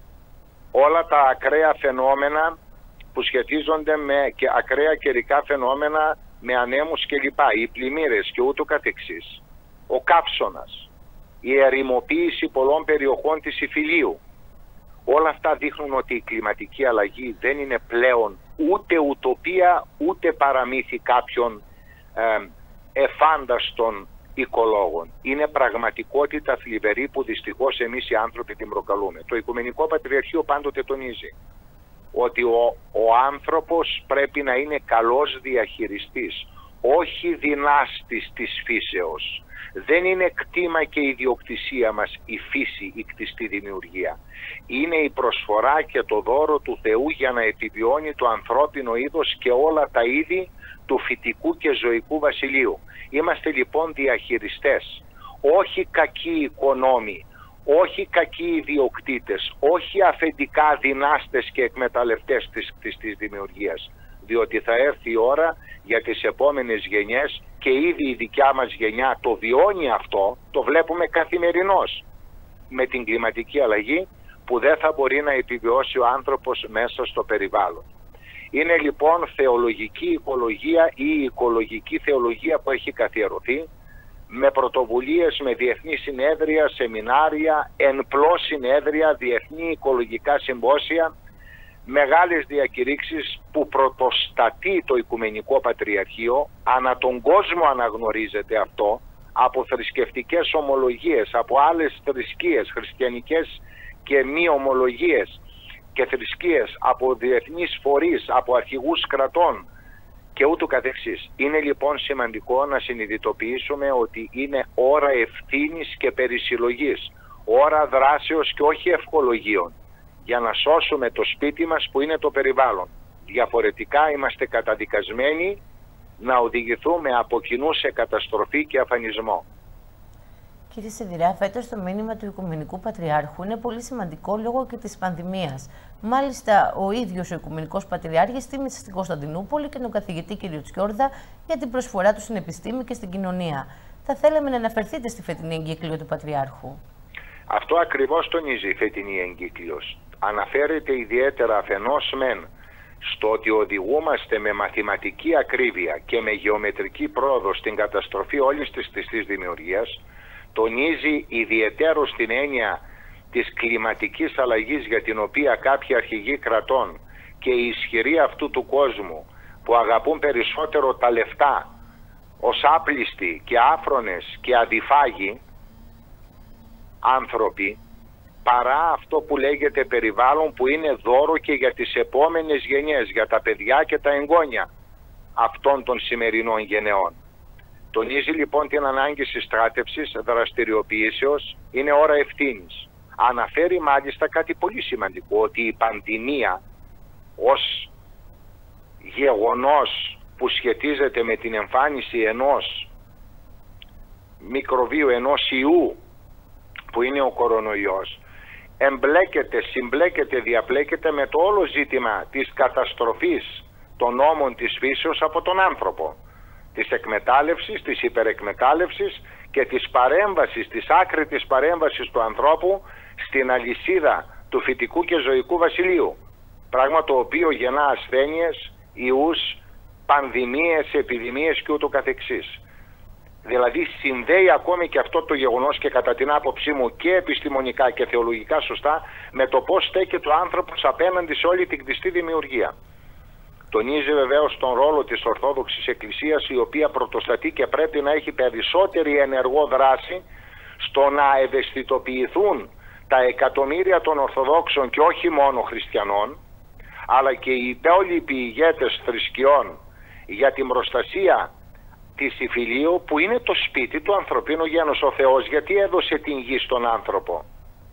όλα τα ακραία φαινόμενα που σχετίζονται με και ακραία καιρικά φαινόμενα, με ανέμους κλπ, οι πλημμύρες και ούτω καθεξής, ο καύσωνας, η ερημοποίηση πολλών περιοχών της Ιφιλίου. Όλα αυτά δείχνουν ότι η κλιματική αλλαγή δεν είναι πλέον ούτε ουτοπία ούτε παραμύθι κάποιων ε, εφάνταστων οικολόγων. Είναι πραγματικότητα θλιβερή που δυστυχώς εμείς οι άνθρωποι την προκαλούμε. Το Οικουμενικό Πατριαρχείο πάντοτε τονίζει ότι ο, ο άνθρωπος πρέπει να είναι καλός διαχειριστής, όχι δυνάστης της φύσεως. Δεν είναι κτήμα και ιδιοκτησία μας η φύση, η κτιστή δημιουργία. Είναι η προσφορά και το δώρο του Θεού για να επιβιώνει το ανθρώπινο είδος και όλα τα είδη του φυτικού και ζωικού βασιλείου. Είμαστε λοιπόν διαχειριστές, όχι κακοί οικονόμοι, όχι κακοί ιδιοκτήτες, όχι αφεντικά δυνάστες και εκμεταλλευτές της κτιστής δημιουργίας. Διότι θα έρθει η ώρα για τις επόμενες γενιές, και ήδη η δικιά μας γενιά το βιώνει αυτό, το βλέπουμε καθημερινώς με την κλιματική αλλαγή, που δεν θα μπορεί να επιβιώσει ο άνθρωπος μέσα στο περιβάλλον. Είναι λοιπόν θεολογική οικολογία ή οικολογική θεολογία που έχει καθιερωθεί με πρωτοβουλίες, με διεθνή συνέδρια, σεμινάρια, εν πλώ συνέδρια, διεθνή οικολογικά συμπόσια, μεγάλες διακηρύξεις που πρωτοστατεί το Οικουμενικό Πατριαρχείο. Ανά τον κόσμο αναγνωρίζεται αυτό, από θρησκευτικές ομολογίες, από άλλες θρησκείες, χριστιανικές και μη ομολογίες και θρησκείες, από διεθνείς φορείς, από αρχηγούς κρατών και ούτω καθεξής. Είναι λοιπόν σημαντικό να συνειδητοποιήσουμε ότι είναι ώρα ευθύνης και περισυλλογής, ώρα δράσεως και όχι ευχολογίων, για να σώσουμε το σπίτι μας που είναι το περιβάλλον. Διαφορετικά είμαστε καταδικασμένοι να οδηγηθούμε από κοινού σε καταστροφή και αφανισμό.
Κύριε Σιδηρά, φέτος το μήνυμα του Οικουμενικού Πατριάρχου είναι πολύ σημαντικό λόγω και της πανδημίας. Μάλιστα, ο ίδιος ο Οικουμενικός Πατριάρχης τίμησε στην Κωνσταντινούπολη και τον καθηγητή κ. Τσιόρδα για την προσφορά του στην επιστήμη και στην κοινωνία. Θα θέλαμε να αναφερθείτε στη φετινή εγκύκλιο του Πατριάρχου.
Αυτό ακριβώς τονίζει η φετινή εγκύκλειος. Αναφέρεται ιδιαίτερα αφενός μεν στο ότι οδηγούμαστε με μαθηματική ακρίβεια και με γεωμετρική πρόοδο στην καταστροφή όλης της πιστής δημιουργίας. Τονίζει ιδιαιτέρως την έννοια της κλιματικής αλλαγής, για την οποία κάποιοι αρχηγοί κρατών και οι ισχυροί αυτού του κόσμου που αγαπούν περισσότερο τα λεφτά ως άπλιστοι και άφρονες και αντιφάγοι άνθρωποι, παρά αυτό που λέγεται περιβάλλον, που είναι δώρο και για τις επόμενες γενιές, για τα παιδιά και τα εγγόνια αυτών των σημερινών γενεών. Τονίζει λοιπόν την ανάγκη συστράτευσης, δραστηριοποιήσεως, είναι ώρα ευθύνης. Αναφέρει μάλιστα κάτι πολύ σημαντικό, ότι η πανδημία ως γεγονός που σχετίζεται με την εμφάνιση ενός μικροβίου, ενός ιού που είναι ο κορονοϊός, εμπλέκεται, συμπλέκεται, διαπλέκεται με το όλο ζήτημα της καταστροφής των νόμων της φύσεως από τον άνθρωπο, της εκμετάλλευσης, της υπερεκμετάλλευσης και της παρέμβασης, της άκρητης παρέμβασης του ανθρώπου στην αλυσίδα του φυτικού και ζωικού βασιλείου, πράγμα το οποίο γεννά ασθένειες, ιούς, πανδημίες, επιδημίες και ούτω καθεξής. Δηλαδή συνδέει ακόμη και αυτό το γεγονός, και κατά την άποψή μου και επιστημονικά και θεολογικά σωστά, με το πώς στέκεται ο άνθρωπος απέναντι σε όλη την κτιστή δημιουργία. Τονίζει βεβαίως τον ρόλο της Ορθόδοξης Εκκλησίας, η οποία πρωτοστατεί και πρέπει να έχει περισσότερη ενεργό δράση στο να ευαισθητοποιηθούν τα εκατομμύρια των Ορθοδόξων και όχι μόνο χριστιανών, αλλά και οι υπόλοιποι ηγέτες θρησκειών για την προστασία της υφηλίου, που είναι το σπίτι του ανθρωπίνου γένους. Ο Θεός γιατί έδωσε την γη στον άνθρωπο?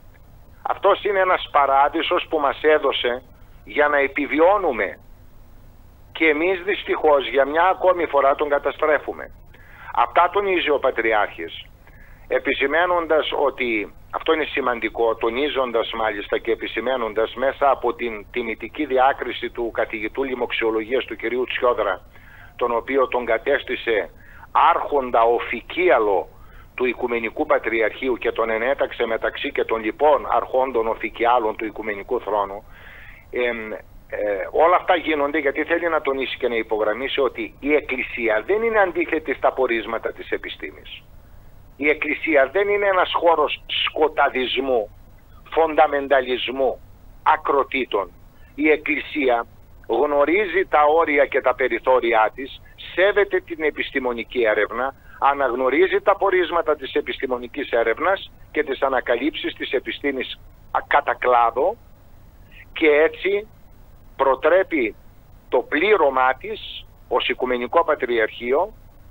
Αυτός είναι ένας παράδεισος που μας έδωσε για να επιβιώνουμε, και εμείς δυστυχώς για μια ακόμη φορά τον καταστρέφουμε. Αυτά τονίζει ο Πατριάρχης, επισημένοντας ότι, αυτό είναι σημαντικό, τονίζοντας μάλιστα και επισημένοντας μέσα από την τιμητική διάκριση του καθηγητού λοιμοξιολογίας του κυρίου Τσιόδρα, τον οποίο τον κατέστησε άρχοντα οφικίαλο του Οικουμενικού Πατριαρχείου και τον ενέταξε μεταξύ και των λοιπών αρχόντων οφικιάλων του Οικουμενικού Θρόνου. Ε, ε, όλα αυτά γίνονται γιατί θέλει να τονίσει και να υπογραμμίσει ότι η Εκκλησία δεν είναι αντίθετη στα πορίσματα της επιστήμης. Η Εκκλησία δεν είναι ένας χώρος σκοταδισμού, φονταμενταλισμού, ακροτήτων. Η Εκκλησία γνωρίζει τα όρια και τα περιθώριά της, σέβεται την επιστημονική έρευνα, αναγνωρίζει τα πορίσματα της επιστημονικής έρευνας και τις ανακαλύψεις της επιστήμης κατά κλάδο, και έτσι προτρέπει το πλήρωμά της ως Οικουμενικό Πατριαρχείο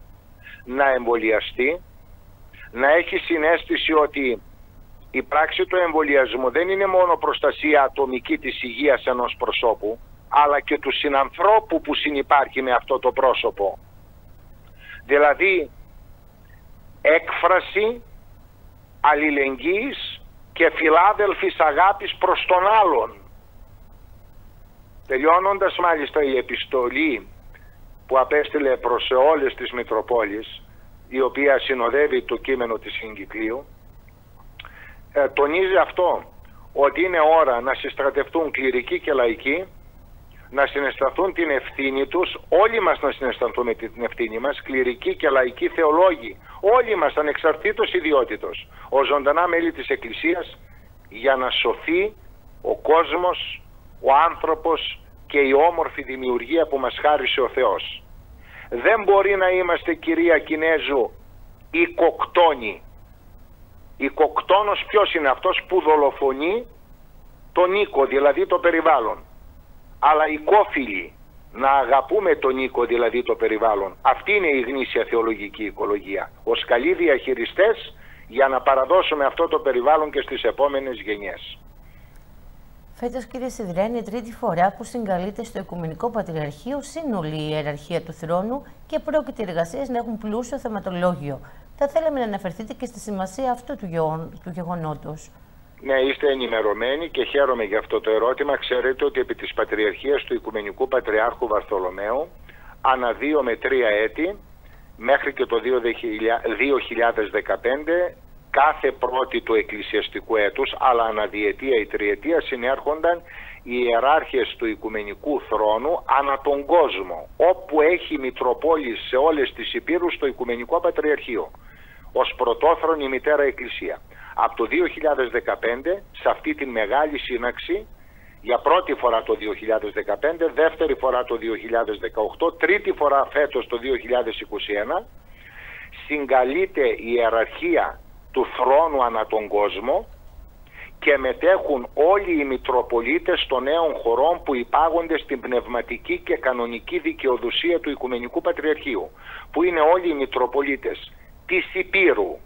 να εμβολιαστεί, να έχει συναίσθηση ότι η πράξη του εμβολιασμού δεν είναι μόνο προστασία ατομική της υγείας ενός προσώπου, αλλά και του συνανθρώπου που συνυπάρχει με αυτό το πρόσωπο. Δηλαδή έκφραση αλληλεγγύης και φιλάδελφης αγάπης προς τον άλλον. Τελειώνοντας μάλιστα η επιστολή που απέστειλε προς όλες τις Μητροπόλεις, η οποία συνοδεύει το κείμενο της εγκυκλίου, ε, τονίζει αυτό, ότι είναι ώρα να συστρατευτούν κληρικοί και λαϊκοί, να συναισθανθούν την ευθύνη τους, όλοι μας να συναισθανθούμε την ευθύνη μας, κληρικοί και λαϊκοί θεολόγοι, όλοι μας ανεξαρτήτως ιδιότητος, ως ζωντανά μέλη της Εκκλησίας, για να σωθεί ο κόσμος, ο άνθρωπος και η όμορφη δημιουργία που μας χάρισε ο Θεός. Δεν μπορεί να είμαστε, κυρία Κινέζου, οικοκτόνοι. Οικοκτόνος ποιος είναι? Αυτός που δολοφονεί τον οίκο, δηλαδή το περιβάλλον. Αλλά οικόφιλοι, να αγαπούμε τον οίκο, δηλαδή το περιβάλλον. Αυτή είναι η γνήσια θεολογική οικολογία. Ως καλοί διαχειριστές για να παραδώσουμε αυτό το περιβάλλον και στις επόμενες γενιές.
Φέτος, κύριε Σιδηρά, είναι η τρίτη φορά που συγκαλείται στο Οικουμενικό Πατριαρχείο σύνολη η ιεραρχία του θρόνου και πρόκειται οι εργασίες να έχουν πλούσιο θεματολόγιο. Θα θέλαμε να αναφερθείτε και στη σημασία αυτού του, γεγον... του γεγονότος.
Ναι, είστε ενημερωμένοι και χαίρομαι για αυτό το ερώτημα. Ξέρετε ότι επί της Πατριαρχίας του Οικουμενικού Πατριάρχου Βαρθολομαίου, ανά δύο με τρία έτη, μέχρι και το δύο χιλιάδες δεκαπέντε, κάθε πρώτη του εκκλησιαστικού έτους, αλλά αναδιετία ή τριετία συνέρχονταν οι ιεράρχες του Οικουμενικού Θρόνου ανά τον κόσμο, όπου έχει Μητροπόλης σε όλες τις υπήρους το Οικουμενικό Πατριαρχείο, ως πρωτόθρονη μητέρα Εκκλησία. Από το δύο χιλιάδες δεκαπέντε, σε αυτή τη μεγάλη σύναξη, για πρώτη φορά το δύο χιλιάδες δεκαπέντε, δεύτερη φορά το δύο χιλιάδες δεκαοκτώ, τρίτη φορά φέτος το δύο χιλιάδες είκοσι ένα, συγκαλείται η ιεραρχία του θρόνου ανά τον κόσμο και μετέχουν όλοι οι Μητροπολίτες των νέων χωρών που υπάγονται στην πνευματική και κανονική δικαιοδοσία του Οικουμενικού Πατριαρχείου, που είναι όλοι οι Μητροπολίτες της Υπήρου,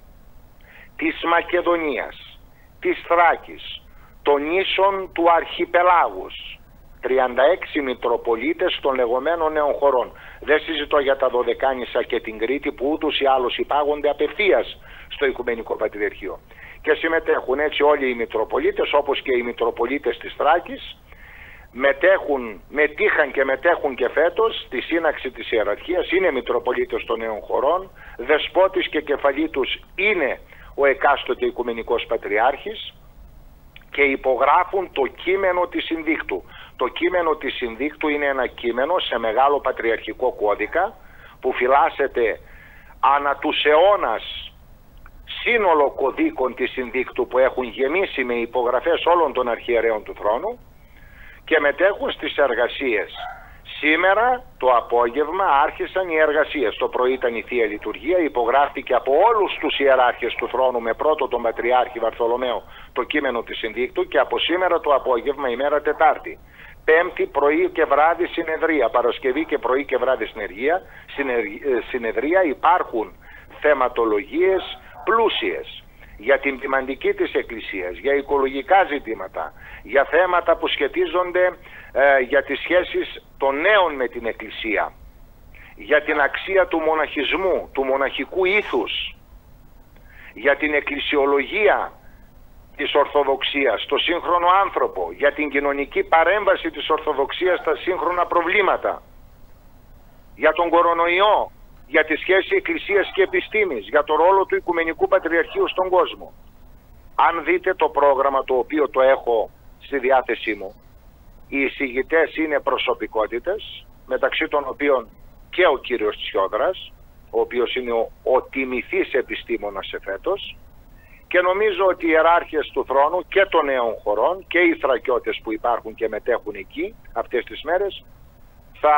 της Μακεδονίας, της Θράκης, των ίσων του Αρχιπελάγους, τριάντα έξι Μητροπολίτες των λεγόμενων νέων χωρών. Δεν συζητώ για τα Δωδεκάνησα και την Κρήτη, που ούτως ή άλλως υπάγονται απευθείας στο Οικουμενικό Πατριαρχείο. Και συμμετέχουν έτσι όλοι οι Μητροπολίτες, όπως και οι Μητροπολίτες της Θράκης, μετέχουν, μετήχαν και μετέχουν και φέτος στη σύναξη της ιεραρχίας, είναι Μητροπολίτες των νέων χωρών, δεσπότης και κεφαλή τους είναι ο εκάστοτε Οικουμενικός Πατριάρχης, και υπογράφουν το κείμενο της συνδίκτου. Το κείμενο της συνδίκτου είναι ένα κείμενο σε μεγάλο πατριαρχικό κώδικα που φυλάσσεται ανά τους αιώνας σύνολο κωδίκων της συνδίκτου που έχουν γεμίσει με υπογραφές όλων των αρχιερέων του θρόνου και μετέχουν στις εργασίες. Σήμερα το απόγευμα άρχισαν οι εργασίες. Το πρωί ήταν η Θεία Λειτουργία, υπογράφηκε από όλους τους ιεράρχες του θρόνου με πρώτο τον Πατριάρχη Βαρθολομαίο το κείμενο της συνδίκτου, και από σήμερα το απόγευμα, ημέρα Τετάρτη, Πέμπτη πρωί και βράδυ συνεδρία, Παρασκευή και πρωί και βράδυ συνεργία, συνεδρία, υπάρχουν θεματολογίες πλούσιες για την ποιμαντική της Εκκλησίας, για οικολογικά ζητήματα, για θέματα που σχετίζονται ε, για τις σχέσεις των νέων με την Εκκλησία, για την αξία του μοναχισμού, του μοναχικού ήθους, για την εκκλησιολογία της Ορθοδοξίας, το σύγχρονο άνθρωπο, για την κοινωνική παρέμβαση της Ορθοδοξίας στα σύγχρονα προβλήματα, για τον κορονοϊό, για τη σχέση Εκκλησίας και Επιστήμης, για το ρόλο του Οικουμενικού Πατριαρχείου στον κόσμο. Αν δείτε το πρόγραμμα, το οποίο το έχω στη διάθεσή μου, οι εισηγητές είναι προσωπικότητες, μεταξύ των οποίων και ο κύριος Τσιόδρας, ο οποίος είναι ο, ο τιμηθής επιστήμονας εφέτος, και νομίζω ότι οι ιεράρχες του θρόνου και των νέων χωρών και οι θρακιώτες που υπάρχουν και μετέχουν εκεί αυτές τις μέρες θα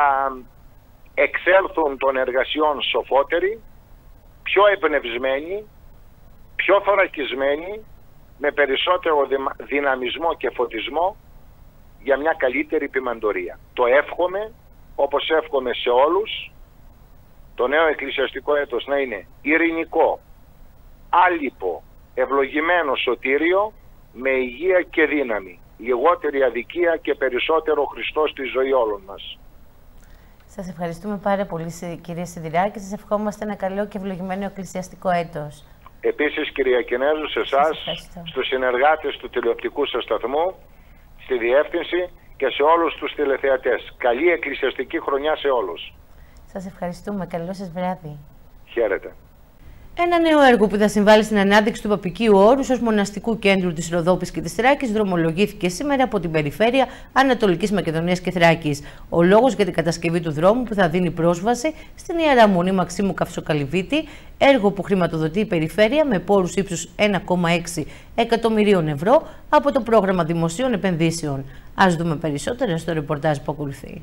εξέλθουν των εργασιών σοφότεροι, πιο εμπνευσμένοι, πιο θωρακισμένοι, με περισσότερο δυναμισμό και φωτισμό για μια καλύτερη ποιμαντορία. Το εύχομαι, όπως εύχομαι σε όλους, το νέο εκκλησιαστικό έτος να είναι ειρηνικό, άλυπο, ευλογημένο, σωτήριο, με υγεία και δύναμη, λιγότερη αδικία και περισσότερο Χριστός στη ζωή όλων μας.
Σας ευχαριστούμε πάρα πολύ, κύριε Σιδηράκη, και σας ευχόμαστε ένα καλό και ευλογημένο εκκλησιαστικό έτος.
Επίσης, κυρία Κινέζου, σε εσάς, στους συνεργάτες του τηλεοπτικού σας σταθμού, στη διεύθυνση και σε όλους τους τηλεθεατές. Καλή εκκλησιαστική χρονιά σε όλους.
Σας ευχαριστούμε. Καλό σας βράδυ.
Χαίρετε.
Ένα νέο έργο που θα συμβάλλει στην ανάδειξη του Παπικίου Όρους ως μοναστικού κέντρου της Ροδόπης και της Θράκης δρομολογήθηκε σήμερα από την περιφέρεια Ανατολικής Μακεδονίας και Θράκης. Ο λόγος για την κατασκευή του δρόμου που θα δίνει πρόσβαση στην Ιερά Μονή Μαξίμου Καυσοκαλυβίτη, έργο που χρηματοδοτεί η περιφέρεια με πόρους ύψους ένα κόμμα έξι εκατομμυρίων ευρώ από το πρόγραμμα δημοσίων επενδύσεων. Ας δούμε περισσότερα στο ρεπορτάζ που ακολουθεί.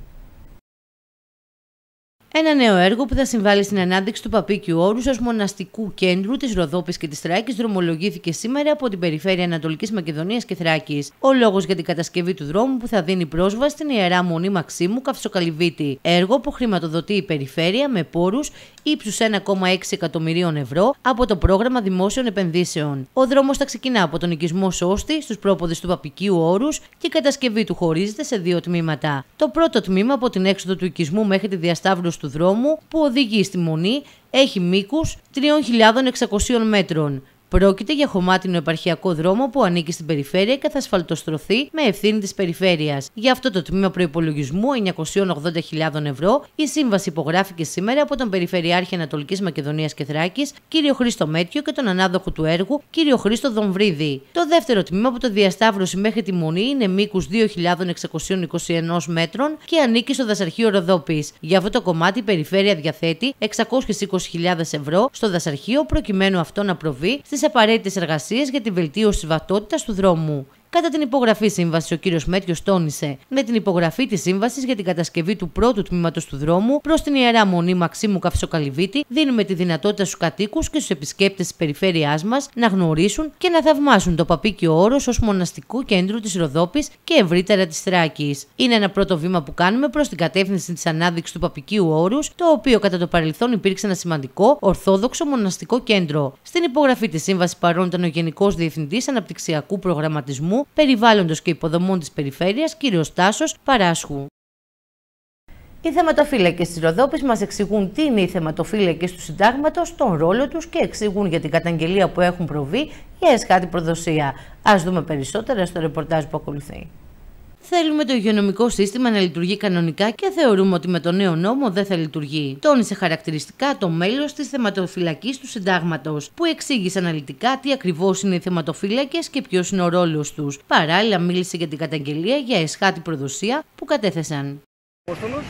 Ένα νέο έργο που θα συμβάλλει στην ανάδειξη του Παπίκιου Όρους ως μοναστικού κέντρου της Ροδόπης και της Θράκης δρομολογήθηκε σήμερα από την περιφέρεια Ανατολικής Μακεδονίας και Θράκης. Ο λόγος για την κατασκευή του δρόμου που θα δίνει πρόσβαση στην Ιερά Μονή Μαξίμου Καυσοκαλυβίτη, έργο που χρηματοδοτεί η περιφέρεια με πόρους ύψους ένα κόμμα έξι εκατομμυρίων ευρώ από το πρόγραμμα δημόσιων επενδύσεων. Ο δρόμος θα ξεκινά από τον οικισμό Σώστη στους πρόποδες του Παπικίου Όρους και η κατασκευή του χωρίζεται σε δύο τμήματα. Το πρώτο τμήμα από την έξοδο του οικισμού μέχρι τη διασταύρωση του δρόμου που οδηγεί στη Μονή έχει μήκους τρεις χιλιάδες εξακόσιες μέτρων. Πρόκειται για χωμάτινο επαρχιακό δρόμο που ανήκει στην περιφέρεια και θα ασφαλτοστρωθεί με ευθύνη της περιφέρειας. Για αυτό το τμήμα προϋπολογισμού εννιακόσιες ογδόντα χιλιάδες ευρώ, η σύμβαση υπογράφηκε σήμερα από τον Περιφερειάρχη Ανατολικής Μακεδονίας και Θράκης, κύριο Χρήστο Μέτριο, και τον ανάδοχο του έργου, κύριο Χρήστο Δομβρίδη. Το δεύτερο τμήμα, από το διασταύρωση μέχρι τη Μονή, είναι μήκους δύο χιλιάδες εξακόσια είκοσι ένα μέτρων και ανήκει στο δασαρχείο Ροδόπης. Για αυτό το κομμάτι η περιφέρεια διαθέτει εξακόσιες είκοσι χιλιάδες ευρώ στο δασαρχείο, προκειμένου αυτό να προβεί στις απαραίτητες εργασίες για τη βελτίωση της βατότητας του δρόμου. Κατά την υπογραφή σύμβασης, ο κύριος Μέτριος τόνισε: με την υπογραφή της σύμβασης για την κατασκευή του πρώτου τμήματος του δρόμου προς την Ιερά Μονή Μαξίμου Καυσοκαλυβίτη, δίνουμε τη δυνατότητα στους κατοίκους και στους επισκέπτες της περιφέρειάς μας να γνωρίσουν και να θαυμάσουν το Παπίκιο Όρος ως μοναστικό κέντρο της Ροδόπης και ευρύτερα της Θράκης. Είναι ένα πρώτο βήμα που κάνουμε προς την κατεύθυνση της ανάδειξης του Παπικίου Όρους, το οποίο κατά το παρελθόν υπήρξε ένα σημαντικό ορθόδοξο μοναστικό κέντρο. Στην υπογραφή της σύμβασης παρόν ήταν ο Γενικός Διευθυντής Αναπτυξιακού Προγραμματισμού, Περιβάλλοντος και Υποδομών της Περιφέρειας, κύριος Τάσος Παράσχου. Οι θεματοφύλακες της Ροδόπης μας εξηγούν τι είναι οι θεματοφύλακες του Συντάγματος, τον ρόλο τους και εξηγούν για την καταγγελία που έχουν προβεί για εσχάτη προδοσία. Ας δούμε περισσότερα στο ρεπορτάζ που ακολουθεί. Θέλουμε το υγειονομικό σύστημα να λειτουργεί κανονικά και θεωρούμε ότι με το νέο νόμο δεν θα λειτουργεί. Τόνισε χαρακτηριστικά το μέλος της θεματοφυλακής του Συντάγματος, που εξήγησε αναλυτικά τι ακριβώς είναι οι θεματοφύλακες και ποιος είναι ο ρόλος τους. Παράλληλα, μίλησε για την καταγγελία για εσχάτη προδοσία που κατέθεσαν.
Απόστολος,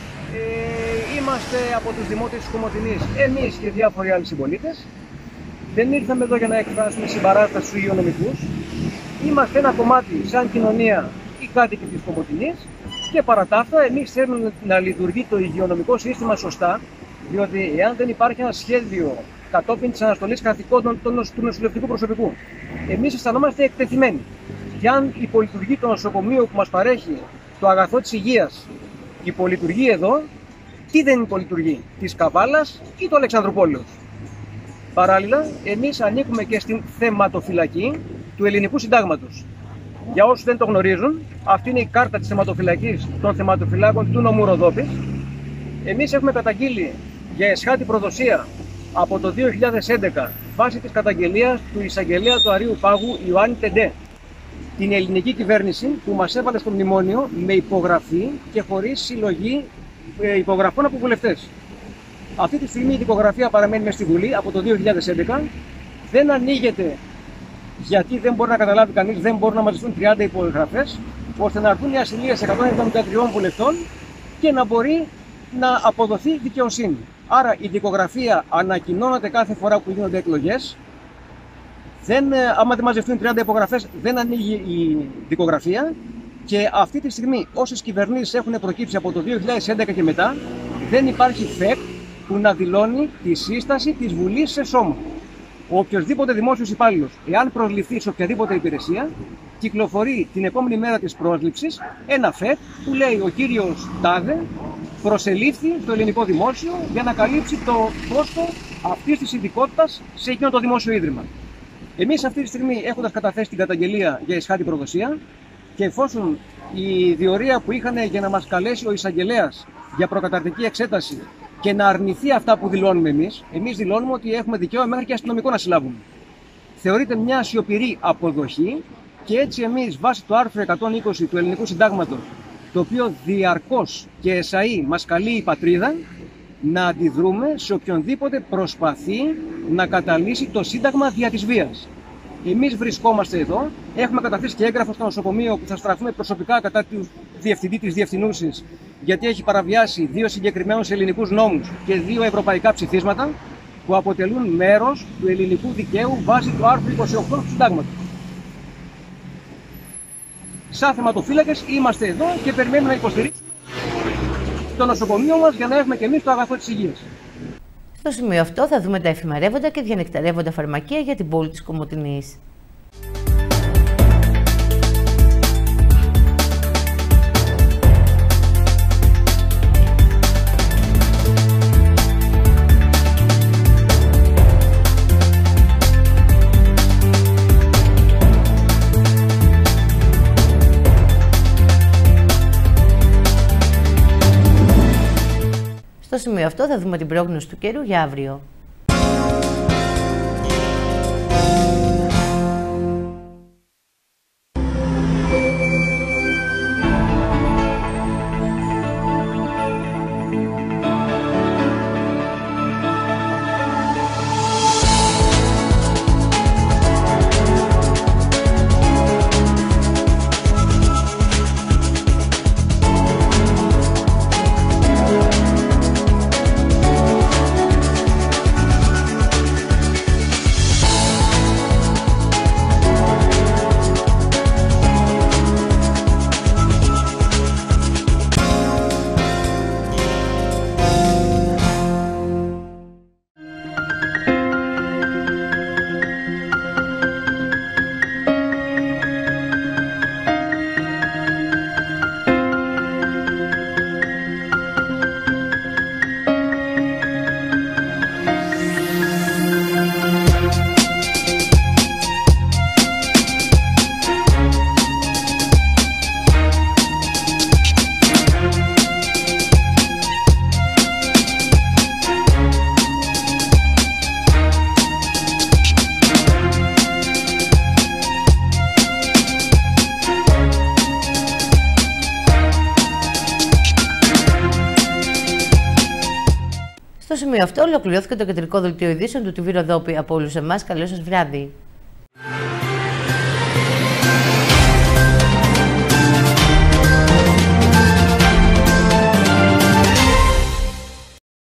ε, είμαστε από τους δημότες της Κομοτηνής, εμείς και διάφοροι άλλοι συμπολίτες. Δεν ήρθαμε εδώ για να εκφράσουμε συμπαράσταση στους υγειονομικούς. Είμαστε ένα κομμάτι σαν κοινωνία, οι κάτοικοι της Κομοτηνής, και παρά τα αυτά εμείς θέλουμε να λειτουργεί το υγειονομικό σύστημα σωστά, διότι εάν δεν υπάρχει ένα σχέδιο κατόπιν της αναστολής καθηκόντων του νοσηλευτικού προσωπικού, εμείς αισθανόμαστε εκτεθειμένοι. Και αν υπολειτουργεί το νοσοκομείο που μας παρέχει το αγαθό της υγείας υπολειτουργεί εδώ, τι δεν υπολειτουργεί, της Καβάλας ή του Αλεξανδρουπόλεως? Παράλληλα, εμείς ανήκουμε και στην θεματοφυλακή του Ελληνικού Συντάγματος. Για όσους δεν το γνωρίζουν, αυτή είναι η κάρτα της θεματοφυλακής των θεματοφυλάκων του νομού Ροδόπης. Εμείς έχουμε καταγγείλει για εσχάτη προδοσία από το δύο χιλιάδες έντεκα βάσει της καταγγελίας του εισαγγελέα του Αρείου Πάγου Ιωάννη Τεντέ, την ελληνική κυβέρνηση που μας έβαλε στο μνημόνιο με υπογραφή και χωρίς συλλογή υπογραφών από βουλευτές. Αυτή τη στιγμή η δικογραφία παραμένει μες στη Βουλή από το δύο χιλιάδες έντεκα, δεν ανοίγεται γιατί δεν μπορεί να καταλάβει κανείς, δεν μπορούν να μαζευτούν τριάντα υπογραφές, ώστε να έρθουν οι ασυλίες εκατόν εβδομήντα τρία βουλευτών και να μπορεί να αποδοθεί δικαιοσύνη. Άρα η δικογραφία ανακοινώνεται κάθε φορά που γίνονται εκλογές. Δεν, άμα δεν μαζευτούν τριάντα υπογραφές, δεν ανοίγει η δικογραφία. Και αυτή τη στιγμή, όσες κυβερνήσεις έχουν προκύψει από το δύο χιλιάδες έντεκα και μετά, δεν υπάρχει ΦΕΚ που να δηλώνει τη σύσταση της Βουλής σε σώμα. Ο οποιοσδήποτε δημόσιος υπάλληλος, εάν προσληφθεί σε οποιαδήποτε υπηρεσία, κυκλοφορεί την επόμενη μέρα της πρόσληψης ένα ΦΕΚ που λέει ο κύριος Τάδε προσελήφθη στο ελληνικό δημόσιο για να καλύψει το πόστο αυτής της ειδικότητας σε εκείνο το δημόσιο ίδρυμα. Εμείς αυτή τη στιγμή, έχοντας καταθέσει την καταγγελία για εσχάτη προδοσία, και εφόσον η διορία που είχαν για να μας καλέσει ο εισαγγελέας για προκαταρτική εξέταση και να αρνηθεί αυτά που δηλώνουμε εμείς, εμείς δηλώνουμε ότι έχουμε δικαίωμα μέχρι και αστυνομικό να συλλάβουμε. Θεωρείται μια σιωπηρή αποδοχή και έτσι εμείς, βάσει του άρθρου εκατόν είκοσι του Ελληνικού Συντάγματος, το οποίο διαρκώς και εσαΐ μας καλεί η πατρίδα, να αντιδρούμε σε οποιονδήποτε προσπαθεί να καταλύσει το Σύνταγμα δια της βίας. Εμείς βρισκόμαστε εδώ, έχουμε καταθέσει και έγγραφο στο νοσοκομείο που θα στραφούμε προσωπικά κατά του διευθυντή της διευθυνούσης, γιατί έχει παραβιάσει δύο συγκεκριμένους ελληνικούς νόμους και δύο ευρωπαϊκά ψηφίσματα που αποτελούν μέρος του ελληνικού δικαίου βάσει του άρθρου είκοσι οκτώ του Συντάγματος. Σαν θεματοφύλακες είμαστε εδώ και περιμένουμε να υποστηρίξουμε το νοσοκομείο μας για να έχουμε και εμείς το αγαθό της υγείας.
Στο σημείο αυτό θα δούμε τα εφημερεύοντα και διανυκτερεύοντα φαρμακεία για την πόλη της Κομοτηνής. Στο σημείο αυτό θα δούμε την πρόγνωση του καιρού για αύριο. σημείο αυτό ολοκληρώθηκε το κεντρικό δελτίο ειδήσεων του τι βι Ροδόπη. Από όλους εμάς, καλό σας βράδυ.